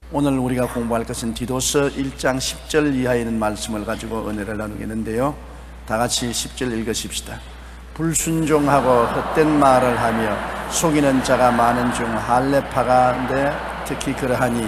오늘 우리가 공부할 것은 디도서 1장 10절 이하에 있는 말씀을 가지고 은혜를 나누겠는데요, 다 같이 10절 읽으십시다. 불순종하고 헛된 말을 하며 속이는 자가 많은 중 할례파가인데 특히 그러하니.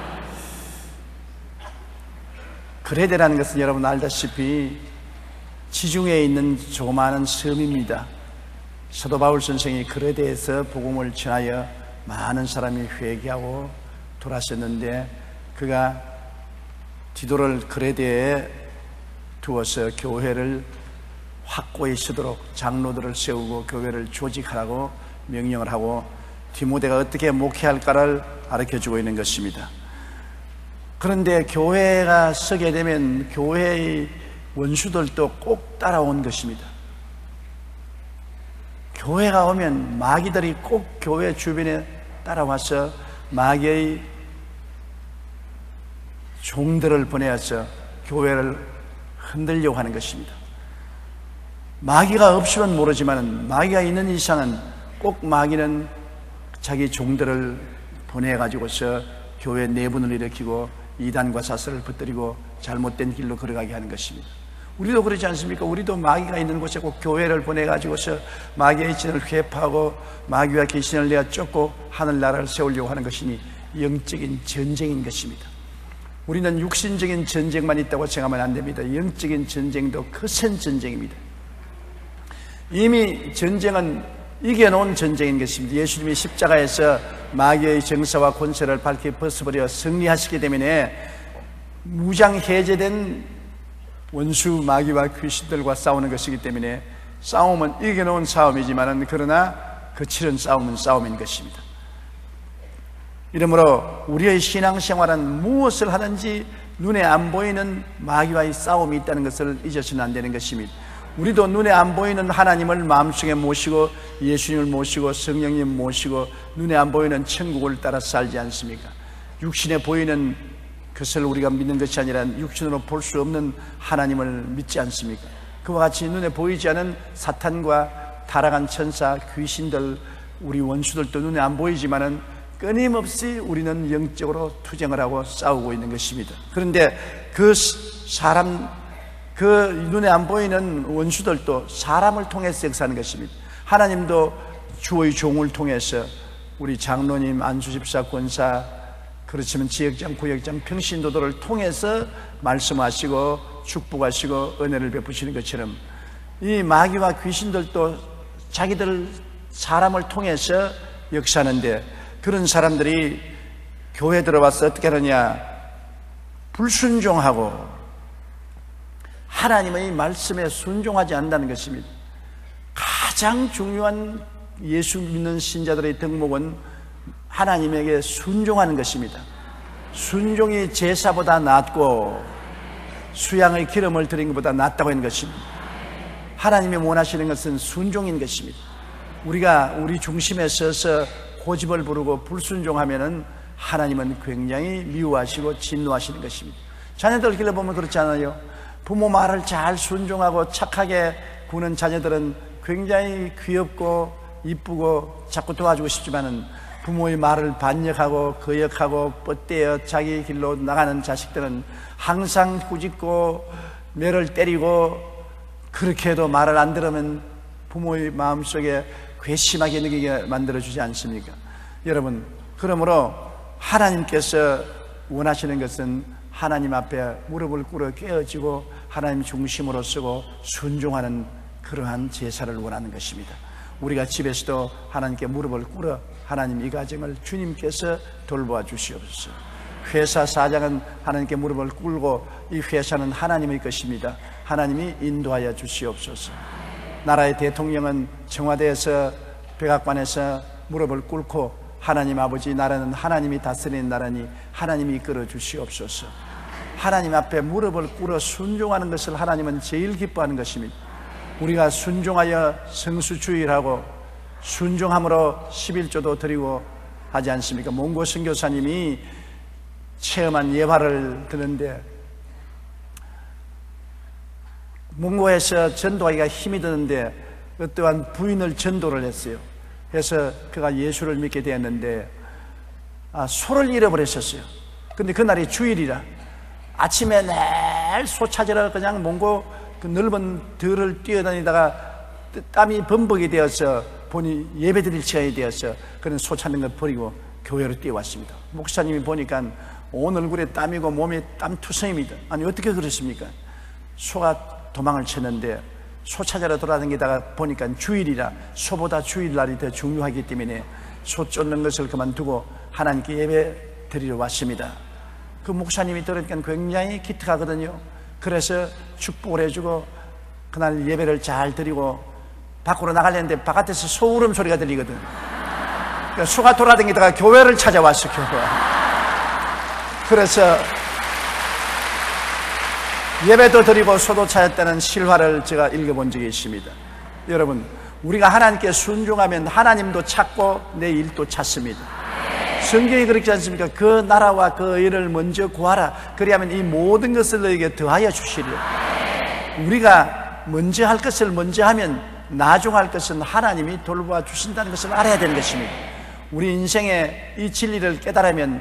그레데라는 것은 여러분 알다시피 지중해에 있는 조그마한 섬입니다. 사도 바울 선생이 그레데에서 복음을 전하여 많은 사람이 회개하고 돌아섰는데, 그가 디도를 그레데에 두어서 교회를 확고히 서도록 장로들을 세우고 교회를 조직하라고 명령을 하고 디모데가 어떻게 목회할까를 가르쳐주고 있는 것입니다. 그런데 교회가 서게 되면 교회의 원수들도 꼭 따라온 것입니다. 교회가 오면 마귀들이 꼭 교회 주변에 따라와서 마귀의 종들을 보내어서 교회를 흔들려고 하는 것입니다. 마귀가 없으면 모르지만 마귀가 있는 이상은 꼭 마귀는 자기 종들을 보내가지고서 교회 내분을 일으키고 이단과 사설을 붙들이고 잘못된 길로 걸어가게 하는 것입니다. 우리도 그러지 않습니까? 우리도 마귀가 있는 곳에 꼭 교회를 보내가지고서 마귀의 진을 회파하고 마귀와 귀신을 내어 쫓고 하늘나라를 세우려고 하는 것이니 영적인 전쟁인 것입니다. 우리는 육신적인 전쟁만 있다고 생각하면 안 됩니다. 영적인 전쟁도 거센 전쟁입니다. 이미 전쟁은 이겨놓은 전쟁인 것입니다. 예수님이 십자가에서 마귀의 정사와 권세를 밝히 벗어버려 승리하시기 때문에 무장 해제된 원수 마귀와 귀신들과 싸우는 것이기 때문에 싸움은 이겨놓은 싸움이지만 그러나 거칠은 싸움은 싸움인 것입니다. 이러므로 우리의 신앙생활은 무엇을 하든지 눈에 안 보이는 마귀와의 싸움이 있다는 것을 잊어서는 안 되는 것입니다. 우리도 눈에 안 보이는 하나님을 마음속에 모시고 예수님을 모시고 성령님 모시고 눈에 안 보이는 천국을 따라 살지 않습니까? 육신에 보이는 그것을 우리가 믿는 것이 아니라 육신으로 볼 수 없는 하나님을 믿지 않습니까? 그와 같이 눈에 보이지 않은 사탄과 타락한 천사, 귀신들, 우리 원수들도 눈에 안 보이지만은 끊임없이 우리는 영적으로 투쟁을 하고 싸우고 있는 것입니다. 그런데 그 눈에 안 보이는 원수들도 사람을 통해서 역사하는 것입니다. 하나님도 주의 종을 통해서 우리 장로님, 안수집사, 권사, 그렇지만 지역장, 구역장, 평신도들을 통해서 말씀하시고 축복하시고 은혜를 베푸시는 것처럼 이 마귀와 귀신들도 자기들 사람을 통해서 역사하는데, 그런 사람들이 교회 들어와서 어떻게 하느냐, 불순종하고 하나님의 말씀에 순종하지 않는다는 것입니다. 가장 중요한 예수 믿는 신자들의 덕목은 하나님에게 순종하는 것입니다. 순종이 제사보다 낫고 수양의 기름을 드린 것보다 낫다고 하는 것입니다. 하나님이 원하시는 것은 순종인 것입니다. 우리가 우리 중심에 서서 고집을 부르고 불순종하면은 하나님은 굉장히 미워하시고 진노하시는 것입니다. 자녀들 길러보면 그렇지 않아요? 부모 말을 잘 순종하고 착하게 구는 자녀들은 굉장히 귀엽고 이쁘고 자꾸 도와주고 싶지만은 부모의 말을 반역하고 거역하고 뻗대어 자기 길로 나가는 자식들은 항상 꾸짖고 매를 때리고, 그렇게 해도 말을 안 들으면 부모의 마음속에 괘씸하게 느끼게 만들어주지 않습니까? 여러분, 그러므로 하나님께서 원하시는 것은 하나님 앞에 무릎을 꿇어 깨어지고 하나님 중심으로 서고 순종하는 그러한 제사를 원하는 것입니다. 우리가 집에서도 하나님께 무릎을 꿇어 하나님 이 가정을 주님께서 돌보아 주시옵소서. 회사 사장은 하나님께 무릎을 꿇고 이 회사는 하나님의 것입니다. 하나님이 인도하여 주시옵소서. 나라의 대통령은 청와대에서 백악관에서 무릎을 꿇고 하나님 아버지, 나라는 하나님이 다스리는 나라니 하나님이 이끌어 주시옵소서. 하나님 앞에 무릎을 꿇어 순종하는 것을 하나님은 제일 기뻐하는 것입니다. 우리가 순종하여 성수주의하고 순종함으로 11조도 드리고 하지 않습니까? 몽고 선교사님이 체험한 예화를 듣는데, 몽고에서 전도하기가 힘이 드는데 어떠한 부인을 전도를 했어요. 그래서 그가 예수를 믿게 되었는데 소를 잃어버렸었어요. 근데 그날이 주일이라 아침에 날 소 찾으러 그냥 몽고 그 넓은 들을 뛰어다니다가 땀이 범벅이 되어서 보니 예배드릴 시간이 되어서 그런 소 찾는 걸 버리고 교회로 뛰어왔습니다. 목사님이 보니까 온 얼굴에 땀이고 몸에 땀투성입니다. 아니 어떻게 그렇습니까? 소가 도망을 쳤는데 소 찾으러 돌아다니다가 보니까 주일이라 소보다 주일날이 더 중요하기 때문에 소 쫓는 것을 그만두고 하나님께 예배 드리러 왔습니다. 그 목사님이 들으니까 굉장히 기특하거든요. 그래서 축복을 해주고 그날 예배를 잘 드리고 밖으로 나가려는데 바깥에서 소 울음소리가 들리거든. 그러니까 소가 돌아다니다가 교회를 찾아왔어. 교회. 그래서 예배도 드리고 소도 찾았다는 실화를 제가 읽어본 적이 있습니다. 여러분, 우리가 하나님께 순종하면 하나님도 찾고 내 일도 찾습니다. 성경이 그렇지 않습니까? 그 나라와 그 의를 먼저 구하라. 그리하면 이 모든 것을 너에게 더하여 주시리라. 우리가 먼저 할 것을 먼저 하면 나중할 것은 하나님이 돌보아 주신다는 것을 알아야 되는 것입니다. 우리 인생의 이 진리를 깨달으면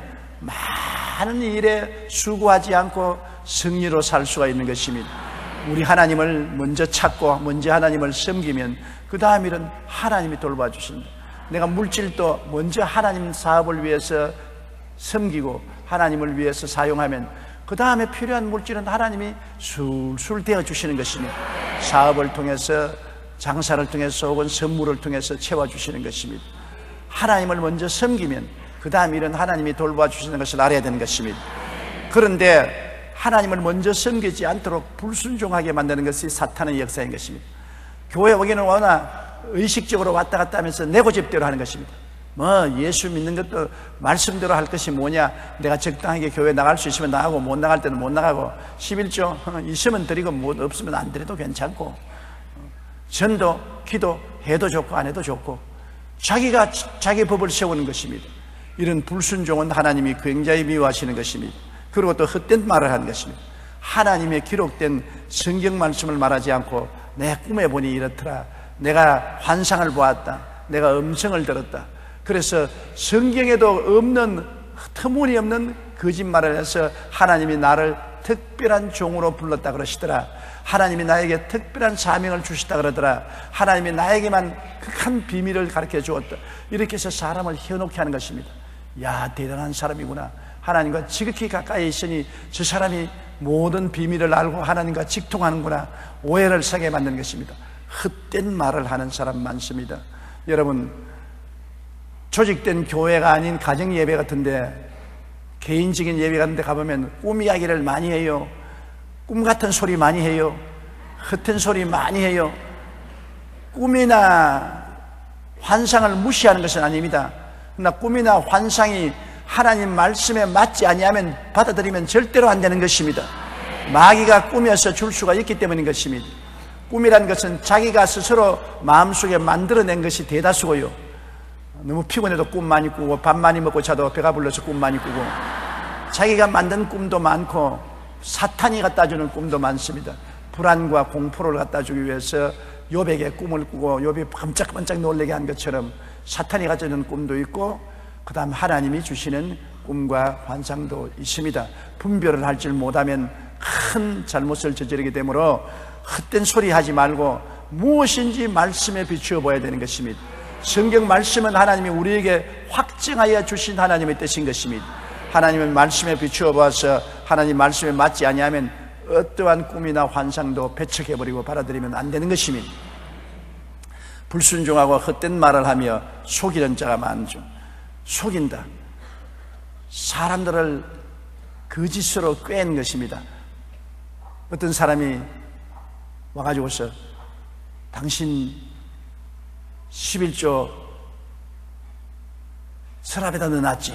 많은 일에 수고하지 않고 승리로 살 수가 있는 것입니다. 우리 하나님을 먼저 찾고 먼저 하나님을 섬기면 그 다음 일은 하나님이 돌봐 주신다. 내가 물질도 먼저 하나님 사업을 위해서 섬기고 하나님을 위해서 사용하면 그 다음에 필요한 물질은 하나님이 술술 되어 주시는 것입니다. 사업을 통해서, 장사를 통해서 혹은 선물을 통해서 채워주시는 것입니다. 하나님을 먼저 섬기면 그 다음 일은 하나님이 돌봐 주시는 것을 알아야 되는 것입니다. 그런데 하나님을 먼저 섬기지 않도록 불순종하게 만드는 것이 사탄의 역사인 것입니다. 교회 오기는 워낙 의식적으로 왔다 갔다 하면서 내 고집대로 하는 것입니다. 예수 믿는 것도 말씀대로 할 것이 뭐냐, 내가 적당하게 교회 나갈 수 있으면 나가고 못 나갈 때는 못 나가고 11조 있으면 드리고 못 없으면 안 드려도 괜찮고 전도, 기도 해도 좋고 안 해도 좋고 자기가 자기 법을 세우는 것입니다. 이런 불순종은 하나님이 굉장히 미워하시는 것입니다. 그리고 또 헛된 말을 하는 것입니다. 하나님의 기록된 성경 말씀을 말하지 않고 내 꿈에 보니 이렇더라, 내가 환상을 보았다, 내가 음성을 들었다. 그래서 성경에도 없는 터무니없는 거짓말을 해서 하나님이 나를 특별한 종으로 불렀다 그러시더라, 하나님이 나에게 특별한 사명을 주시다 그러더라, 하나님이 나에게만 극한 비밀을 가르쳐 주었다, 이렇게 해서 사람을 현혹케 하는 것입니다. 야, 대단한 사람이구나, 하나님과 지극히 가까이 있으니 저 사람이 모든 비밀을 알고 하나님과 직통하는구나, 오해를 사게 만드는 것입니다. 헛된 말을 하는 사람 많습니다. 여러분, 조직된 교회가 아닌 가정 예배 같은데, 개인적인 예배 같은 데 가보면 꿈 이야기를 많이 해요. 꿈 같은 소리 많이 해요. 헛된 소리 많이 해요. 꿈이나 환상을 무시하는 것은 아닙니다. 그러나 꿈이나 환상이 하나님 말씀에 맞지 아니하면 받아들이면 절대로 안 되는 것입니다. 마귀가 꾸며서 줄 수가 있기 때문인 것입니다. 꿈이라는 것은 자기가 스스로 마음속에 만들어낸 것이 대다수고요, 너무 피곤해도 꿈 많이 꾸고 밥 많이 먹고 자도 배가 불러서 꿈 많이 꾸고 자기가 만든 꿈도 많고 사탄이 갖다 주는 꿈도 많습니다. 불안과 공포를 갖다 주기 위해서 욥에게 꿈을 꾸고 욥이 깜짝깜짝 놀라게 한 것처럼 사탄이 가져주는 꿈도 있고 그 다음 하나님이 주시는 꿈과 환상도 있습니다. 분별을 할 줄 못하면 큰 잘못을 저지르게 되므로 헛된 소리 하지 말고 무엇인지 말씀에 비추어 보아야 되는 것입니다. 성경 말씀은 하나님이 우리에게 확증하여 주신 하나님의 뜻인 것입니다. 하나님의 말씀에 비추어 보아서 하나님 말씀에 맞지 아니하면 어떠한 꿈이나 환상도 배척해버리고 받아들이면 안 되는 것입니다. 불순종하고 헛된 말을 하며 속이는 자가 많죠. 속인다, 사람들을 거짓으로 꿰는 것입니다. 어떤 사람이 와가지고서 당신 11조 서랍에다 넣어놨지.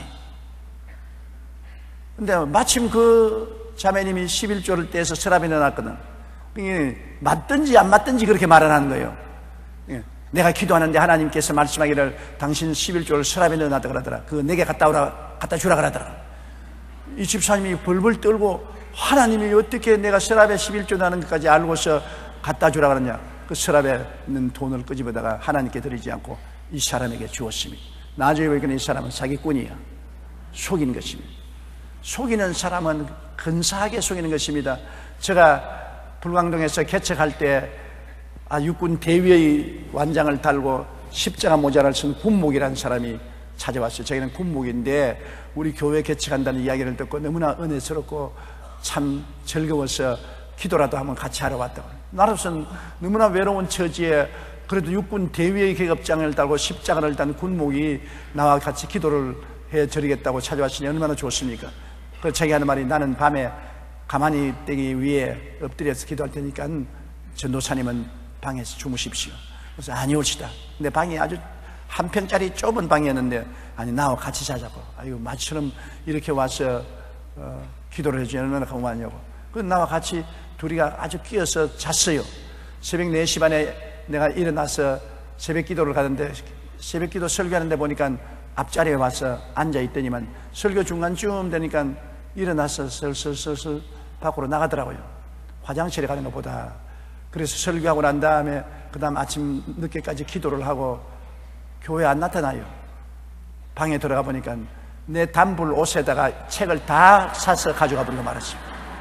근데 마침 그 자매님이 11조를 떼서 서랍에 넣어놨거든. 맞든지 안 맞든지 그렇게 말을 하는 거예요. 내가 기도하는데 하나님께서 말씀하기를 당신 11조를 서랍에 넣어놨다 그러더라. 그거 내게 갖다 주라 그러더라. 이 집사님이 벌벌 떨고 하나님이 어떻게 내가 서랍에 11조 나는 것까지 알고서 갖다 주라 그러냐. 그 서랍에 있는 돈을 끄집어다가 하나님께 드리지 않고 이 사람에게 주었습니다. 나중에 보니까 이 사람은 사기꾼이야. 속인 것입니다. 속이는 사람은 근사하게 속이는 것입니다. 제가 불광동에서 개척할 때 육군 대위의 완장을 달고 십자가 모자를 쓴 군목이라는 사람이 찾아왔어요. 자기는 군목인데 우리 교회 개척한다는 이야기를 듣고 너무나 은혜스럽고 참 즐거워서 기도라도 한번 같이 하러 왔다고. 나로서는 너무나 외로운 처지에 그래도 육군 대위의 계급장을 달고 십자가를 단 군목이 나와 같이 기도를 해드리겠다고 찾아왔으니 얼마나 좋습니까? 그래서 자기 하는 말이, 나는 밤에 가만히 떼기 위에 엎드려서 기도할 테니까 전도사님은 방에서 주무십시오. 그래서 아니올시다. 근데 방이 아주 한 평짜리 좁은 방이었는데, 아니 나와 같이 자자고. 아이고 마치처럼 이렇게 와서 기도를 해주니 얼마나 고마냐고. 그래서 나와 같이 둘이가 아주 끼어서 잤어요. 새벽 4시 반에 내가 일어나서 새벽 기도를 가는데, 새벽 기도 설교하는데 보니까 앞자리에 와서 앉아있더니만 설교 중간쯤 되니까 일어나서 슬슬 밖으로 나가더라고요. 화장실에 가는 것보다. 그래서 설교하고 난 다음에 그 다음 아침 늦게까지 기도를 하고 교회에 안 나타나요. 방에 들어가 보니까 내 단불 옷에다가 책을 다 사서 가져가 버리고 말았어요.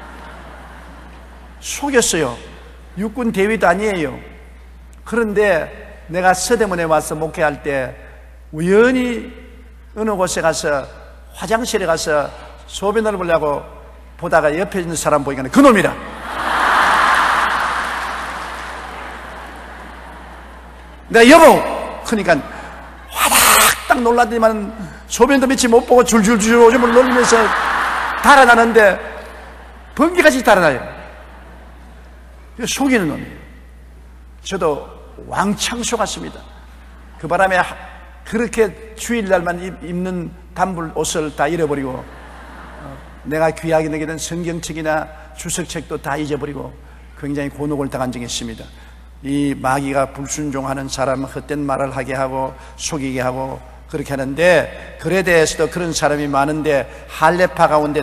속였어요. 육군 대위도 아니에요. 그런데 내가 서대문에 와서 목회할 때 우연히 어느 곳에 가서 화장실에 가서 소변을 보려고 보다가 옆에 있는 사람 보니까 그놈이라. 내가 여보! 그러니까 화닥 딱 놀라더니만 소변도 며칠 못 보고 줄줄줄 오줌을 놀리면서 달아나는데 번개같이 달아나요. 속이는 놈이에요. 저도 왕창 속았습니다. 그 바람에 그렇게 주일날만 입는 단불 옷을 다 잃어버리고 내가 귀하게 여기던 성경책이나 주석책도 다 잊어버리고 굉장히 곤혹을 당한 적이 있습니다. 이 마귀가 불순종하는 사람은 헛된 말을 하게 하고 속이게 하고 그렇게 하는데, 글에 대해서도 그런 사람이 많은데 할례파 가운데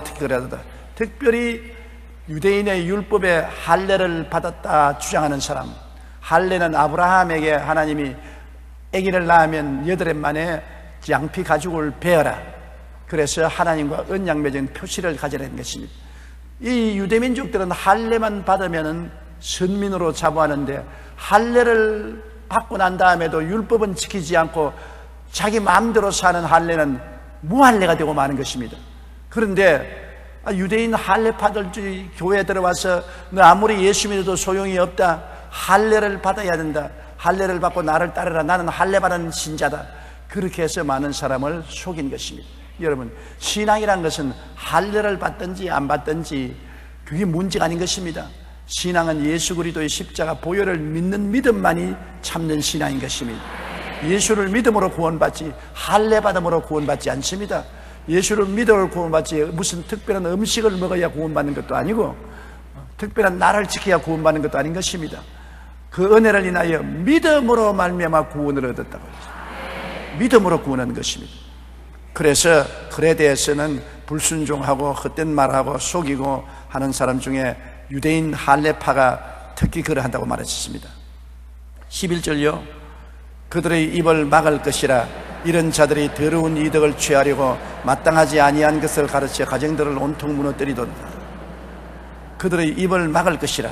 특별히 유대인의 율법에 할례를 받았다 주장하는 사람. 할례는 아브라함에게 하나님이 아기를 낳으면 8해 만에 양피 가죽을 베어라, 그래서 하나님과 언약 맺은 표시를 가지라는 것입니다. 이 유대민족들은 할례만 받으면 선민으로 자부하는데, 할례를 받고 난 다음에도 율법은 지키지 않고 자기 마음대로 사는 할례는 무할례가 되고 마는 것입니다. 그런데 유대인 할례파들이 교회에 들어와서 너 아무리 예수 믿어도 소용이 없다, 할례를 받아야 된다, 할례를 받고 나를 따르라, 나는 할례 받은 신자다, 그렇게 해서 많은 사람을 속인 것입니다. 여러분, 신앙이란 것은 할례를 받든지 안 받든지 그게 문제가 아닌 것입니다. 신앙은 예수 그리스도의 십자가 보혈을 믿는 믿음만이 참는 신앙인 것입니다. 예수를 믿음으로 구원받지 할례 받음으로 구원받지 않습니다. 예수를 믿음으로 구원받지 무슨 특별한 음식을 먹어야 구원받는 것도 아니고 특별한 날을 지켜야 구원받는 것도 아닌 것입니다. 그 은혜를 인하여 믿음으로 말미암아 구원을 얻었다고 했습니다. 믿음으로 구원하는 것입니다. 그래서 글에 대해서는 불순종하고 헛된 말하고 속이고 하는 사람 중에 유대인 할례파가 특히 그러한다고 말했습니다. 11절요. 그들의 입을 막을 것이라. 이런 자들이 더러운 이득을 취하려고 마땅하지 아니한 것을 가르쳐 가정들을 온통 무너뜨리도다. 그들의 입을 막을 것이라.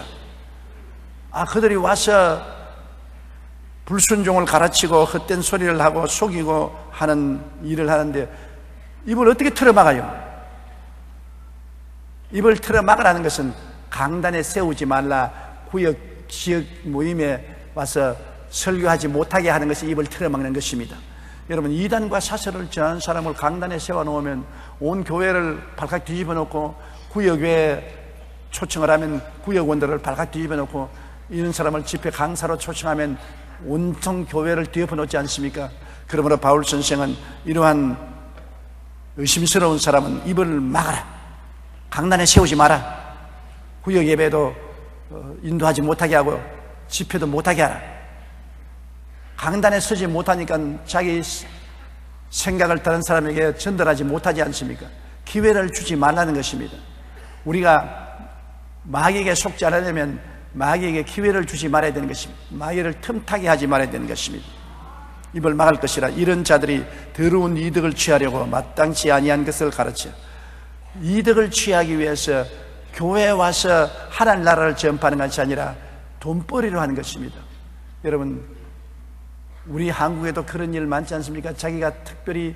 그들이 와서 불순종을 가르치고 헛된 소리를 하고 속이고 하는 일을 하는데 입을 어떻게 틀어막아요? 입을 틀어막으라는 것은 강단에 세우지 말라, 구역 지역 모임에 와서 설교하지 못하게 하는 것이 입을 틀어막는 것입니다. 여러분, 이단과 사설을 전한 사람을 강단에 세워놓으면 온 교회를 발칵 뒤집어 놓고, 구역에 초청을 하면 구역원들을 발칵 뒤집어 놓고, 이런 사람을 집회 강사로 초청하면 온통 교회를 뒤엎어 놓지 않습니까? 그러므로 바울 선생은 이러한 의심스러운 사람은 입을 막아라, 강단에 세우지 마라, 구역 예배도 인도하지 못하게 하고 집회도 못하게 하라. 강단에 서지 못하니까 자기 생각을 다른 사람에게 전달하지 못하지 않습니까? 기회를 주지 말라는 것입니다. 우리가 마귀에게 속지 않으려면 마귀에게 기회를 주지 말아야 되는 것입니다. 마귀를 틈타게 하지 말아야 되는 것입니다. 입을 막을 것이라. 이런 자들이 더러운 이득을 취하려고 마땅치 아니한 것을 가르쳐. 이득을 취하기 위해서 교회에 와서 하나님 나라를 전파하는 것이 아니라 돈벌이로 하는 것입니다. 여러분, 우리 한국에도 그런 일 많지 않습니까? 자기가 특별히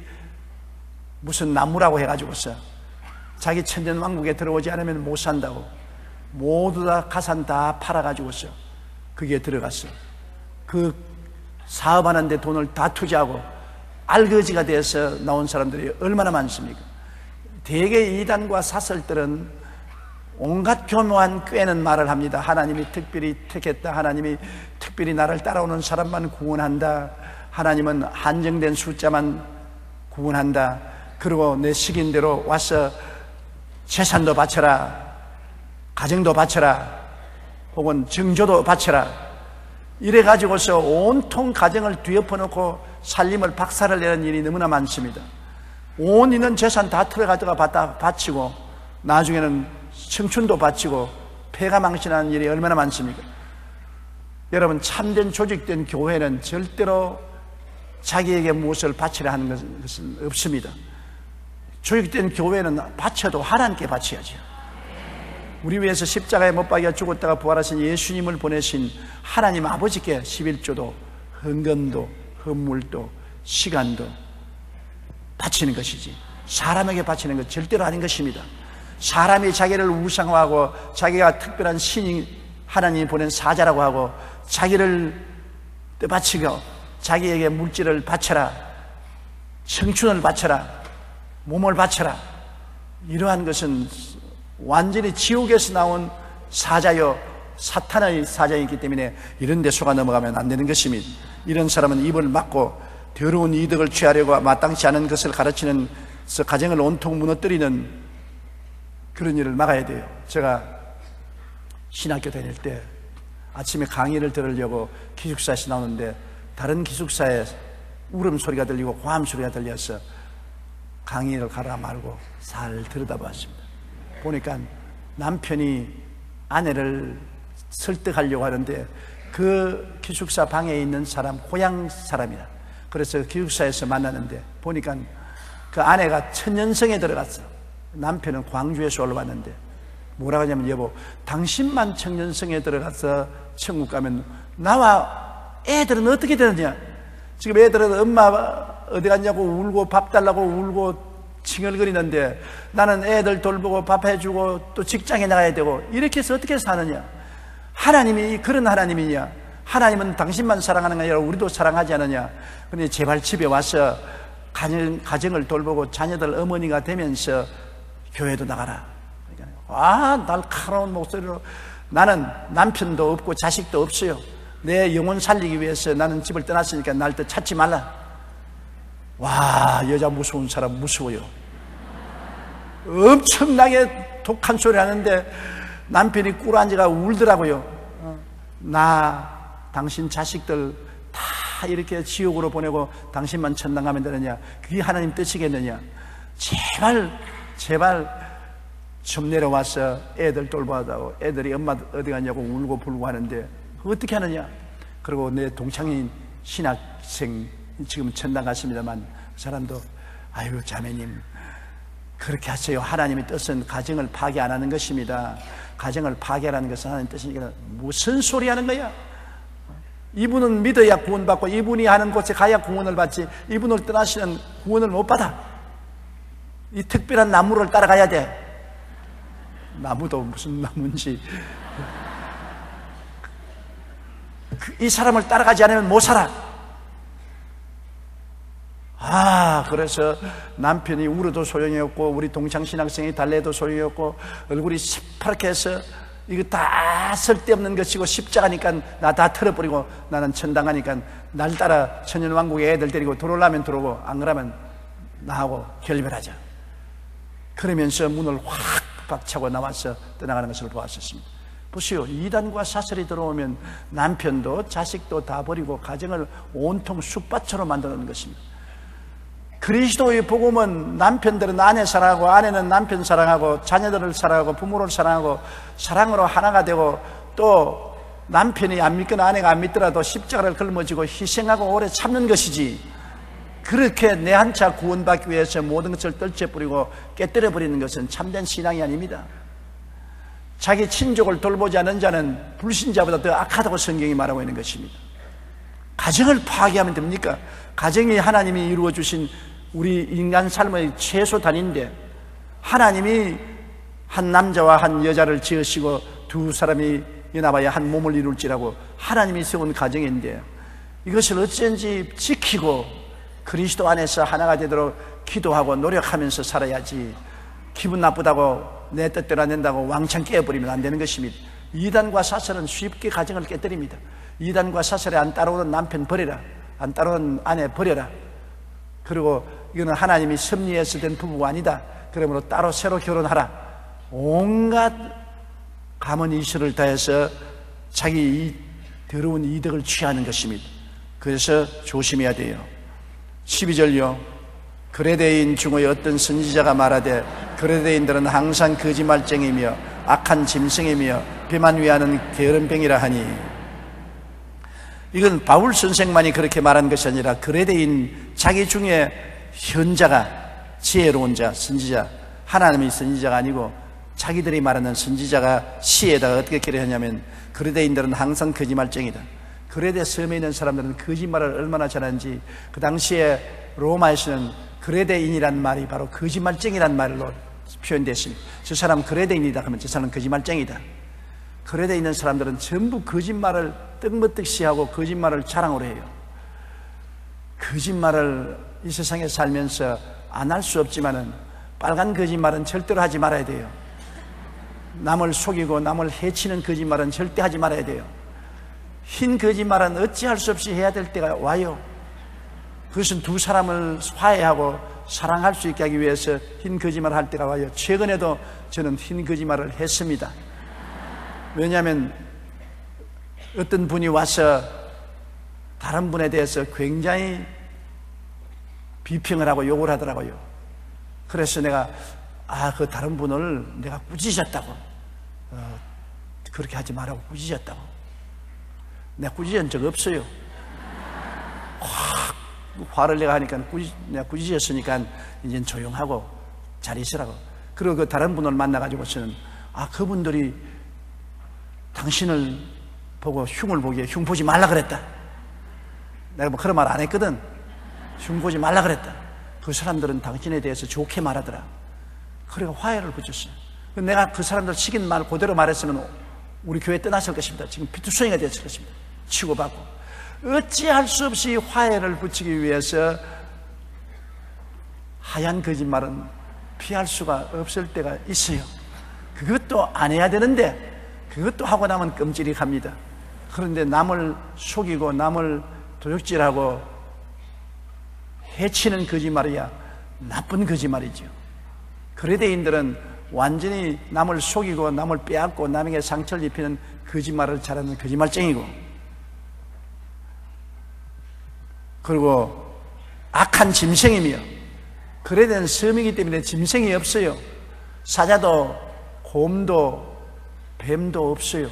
무슨 나무라고 해가지고서 자기 천년왕국에 들어오지 않으면 못 산다고 모두 다 가산 다 팔아가지고서 그게 들어갔어. 그 사업하는데 돈을 다 투자하고 알거지가 돼서 나온 사람들이 얼마나 많습니까? 대개 이단과 사설들은 온갖 교묘한 꾀는 말을 합니다. 하나님이 특별히 택했다. 하나님이 특별히 나를 따라오는 사람만 구원한다. 하나님은 한정된 숫자만 구원한다. 그리고 내 시긴대로 와서 재산도 바쳐라, 가정도 바쳐라, 혹은 증조도 바쳐라. 이래가지고서 온통 가정을 뒤엎어놓고 살림을 박살을 내는 일이 너무나 많습니다. 온 있는 재산 다 틀어가다가 바치고 나중에는 청춘도 바치고 폐가 망신하는 일이 얼마나 많습니까? 여러분, 참된 조직된 교회는 절대로 자기에게 무엇을 바치려 하는 것은 없습니다. 조직된 교회는 바쳐도 하나님께 바쳐야죠. 우리 위해서 십자가에 못 박여 죽었다가 부활하신 예수님을 보내신 하나님 아버지께 11조도 헌금도 헌물도 시간도 바치는 것이지, 사람에게 바치는 것 절대로 아닌 것입니다. 사람이 자기를 우상화하고 자기가 특별한 신이 하나님이 보낸 사자라고 하고 자기를 바치고 자기에게 물질을 바쳐라, 청춘을 바쳐라, 몸을 바쳐라, 이러한 것은 완전히 지옥에서 나온 사자요 사탄의 사자이기 때문에 이런 데 속아 넘어가면 안 되는 것입니다. 이런 사람은 입을 막고 더러운 이득을 취하려고 마땅치 않은 것을 가르치는 가정을 온통 무너뜨리는 그런 일을 막아야 돼요. 제가 신학교 다닐 때 아침에 강의를 들으려고 기숙사에서 나오는데 다른 기숙사에 울음소리가 들리고 고함소리가 들려서 강의를 가라 말고 잘 들여다봤습니다. 보니까 남편이 아내를 설득하려고 하는데 그 기숙사 방에 있는 사람 고향 사람이라, 그래서 기숙사에서 만나는데 보니까 그 아내가 천년성에 들어갔어. 남편은 광주에서 올라왔는데 뭐라고 하냐면, 여보, 당신만 천년성에 들어가서 천국 가면 나와 애들은 어떻게 되느냐? 지금 애들은 엄마 어디 갔냐고 울고 밥 달라고 울고 칭얼거리는데 나는 애들 돌보고 밥 해주고 또 직장에 나가야 되고 이렇게 해서 어떻게 사느냐? 하나님이 그런 하나님이냐? 하나님은 당신만 사랑하는 게 아니라 우리도 사랑하지 않느냐? 그런데 제발 집에 와서 가정을 돌보고 자녀들 어머니가 되면서 교회도 나가라. 날카로운 목소리로, 나는 남편도 없고 자식도 없어요. 내 영혼 살리기 위해서 나는 집을 떠났으니까 날 또 찾지 말라. 와, 여자 무서운 사람 무서워요. 엄청나게 독한 소리 하는데 남편이 꿇어앉아가 울더라고요. 당신 자식들 다 이렇게 지옥으로 보내고 당신만 천당 가면 되느냐? 그게 하나님 뜻이겠느냐? 제발 좀 내려와서 애들 돌봐다고, 애들이 엄마 어디 갔냐고 울고 불고 하는데 어떻게 하느냐? 그리고 내 동창인 신학생 지금 천당 갔습니다만 그 사람도, 아이고 자매님 그렇게 하세요. 하나님의 뜻은 가정을 파괴 안 하는 것입니다. 가정을 파괴하라는 것은 하나님 뜻이니까 무슨 소리 하는 거야? 이분은 믿어야 구원받고 이분이 하는 곳에 가야 구원을 받지, 이분을 떠나시는 구원을 못 받아. 이 특별한 나무를 따라가야 돼. 나무도 무슨 나무인지, 이 사람을 따라가지 않으면 못 살아. 그래서 남편이 울어도 소용이 없고 우리 동창신학생이 달래도 소용이 없고 얼굴이 시퍼렇게 해서 이거 다 쓸데없는 것이고 십자가니까 나 다 털어버리고 나는 천당하니까 날 따라 천년왕국에 애들 데리고 들어오려면 들어오고 안 그러면 나하고 결별하자. 그러면서 문을 확 박차고 나와서 떠나가는 것을 보았었습니다. 보시오, 이단과 사설이 들어오면 남편도 자식도 다 버리고 가정을 온통 쑥밭으로 만드는 것입니다. 그리스도의 복음은 남편들은 아내 사랑하고 아내는 남편 사랑하고 자녀들을 사랑하고 부모를 사랑하고 사랑으로 하나가 되고, 또 남편이 안 믿거나 아내가 안 믿더라도 십자가를 걸머지고 희생하고 오래 참는 것이지, 그렇게 내 한차 구원받기 위해서 모든 것을 떨쳐버리고 깨뜨려 버리는 것은 참된 신앙이 아닙니다. 자기 친족을 돌보지 않은 자는 불신자보다 더 악하다고 성경이 말하고 있는 것입니다. 가정을 파괴하면 됩니까? 가정이 하나님이 이루어 주신 우리 인간 삶의 최소 단위인데, 하나님이 한 남자와 한 여자를 지으시고 두 사람이 연합하여 한 몸을 이룰지라고 하나님이 세운 가정인데, 이것을 어쩐지 지키고 그리스도 안에서 하나가 되도록 기도하고 노력하면서 살아야지, 기분 나쁘다고 내 뜻대로 안 된다고 왕창 깨어버리면 안 되는 것입니다. 이단과 사설은 쉽게 가정을 깨뜨립니다. 이단과 사설에 안 따라오는 남편 버려라, 안 따라오는 아내 버려라. 그리고 이거는 하나님이 섭리해서 된 부부가 아니다, 그러므로 따로 새로 결혼하라. 온갖 감언 이설을 다해서 자기 이 더러운 이득을 취하는 것입니다. 그래서 조심해야 돼요. 12절요. 그레데인 중의 어떤 선지자가 말하되 그레데인들은 항상 거짓말쟁이며 악한 짐승이며 배만 위하는 게으름뱅이라 하니, 이건 바울 선생만이 그렇게 말한 것이 아니라 그레데인 자기 중에 현자가, 지혜로운 자, 선지자, 하나님의 선지자가 아니고 자기들이 말하는 선지자가 시에다가 어떻게 기록했냐면, 그레데인들은 항상 거짓말쟁이다. 그레데 섬에 있는 사람들은 거짓말을 얼마나 잘하는지, 그 당시에 로마에서는 그레데인이란 말이 바로 거짓말쟁이란 말로 표현됐습니다. 저 사람 그레데인이다 하면 저 사람은 거짓말쟁이다. 그레데 있는 사람들은 전부 거짓말을 떡먹듯이하고 거짓말을 자랑으로 해요. 거짓말을 이 세상에 살면서 안 할 수 없지만은 빨간 거짓말은 절대로 하지 말아야 돼요. 남을 속이고 남을 해치는 거짓말은 절대 하지 말아야 돼요. 흰 거짓말은 어찌할 수 없이 해야 될 때가 와요. 그것은 두 사람을 화해하고 사랑할 수 있게 하기 위해서 흰 거짓말을 할 때가 와요. 최근에도 저는 흰 거짓말을 했습니다. 왜냐하면 어떤 분이 와서 다른 분에 대해서 굉장히 비평을 하고 욕을 하더라고요. 그래서 내가 그 다른 분을 내가 꾸짖었다고, 그렇게 하지 말라고 꾸짖었다고. 내가 꾸짖은 적 없어요. 확 화를 내가 하니까 내가 꾸짖었으니까 이제는 조용하고 잘 있으라고. 그리고 그 다른 분을 만나가지고서는 그분들이 당신을 보고 흉을 보기에 흉 보지 말라 그랬다. 내가 뭐 그런 말 안 했거든. 흉 보지 말라 그랬다. 그 사람들은 당신에 대해서 좋게 말하더라. 그래서 화해를 붙였어요. 내가 그 사람들 시킨 말 그대로 말했으면 우리 교회 떠났을 것입니다. 지금 피투성이가 됐을 것입니다. 치고받고. 어찌할 수 없이 화해를 붙이기 위해서 하얀 거짓말은 피할 수가 없을 때가 있어요. 그것도 안 해야 되는데 그것도 하고 나면 끔찍합니다. 그런데 남을 속이고 남을 도둑질하고 해치는 거짓말이야 나쁜 거짓말이죠. 그레데인들은 완전히 남을 속이고 남을 빼앗고 남에게 상처를 입히는 거짓말을 잘하는 거짓말쟁이고, 그리고 악한 짐승이며, 그레데는 섬이기 때문에 짐승이 없어요. 사자도 곰도 뱀도 없어요.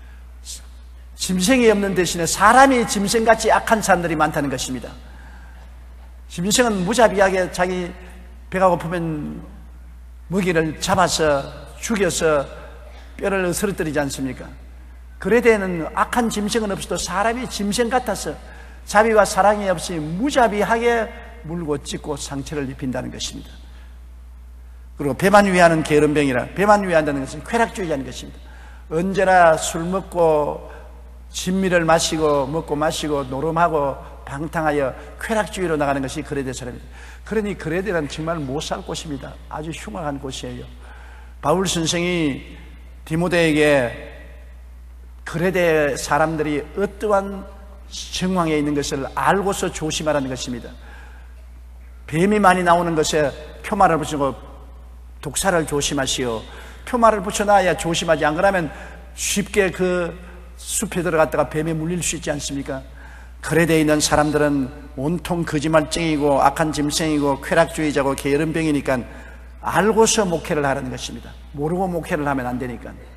짐승이 없는 대신에 사람이 짐승같이 악한 사람들이 많다는 것입니다. 짐승은 무자비하게 자기 배가 고프면 먹이를 잡아서 죽여서 뼈를 으스러뜨리지 않습니까? 그레데는 악한 짐승은 없어도 사람이 짐승 같아서 자비와 사랑이 없이 무자비하게 물고 찢고 상처를 입힌다는 것입니다. 그리고 배만 위하는 게으름뱅이라, 배만 위한다는 것은 쾌락주의자는 것입니다. 언제나 술 먹고 진미를 마시고 먹고 마시고 노름하고 방탕하여 쾌락주의로 나가는 것이 그레데 사람입니다. 그러니 그레데는 정말 못 살 곳입니다. 아주 흉악한 곳이에요. 바울 선생이 디모데에게 그레데 사람들이 어떠한 정황에 있는 것을 알고서 조심하라는 것입니다. 뱀이 많이 나오는 것에 표말을 붙이고 독사를 조심하시오. 표말을 붙여놔야 조심하지, 안 그러면 쉽게 그 숲에 들어갔다가 뱀에 물릴 수 있지 않습니까? 그레데에 있는 사람들은 온통 거짓말쟁이고 악한 짐승이고 쾌락주의자고 게으름병이니까 알고서 목회를 하라는 것입니다. 모르고 목회를 하면 안 되니까.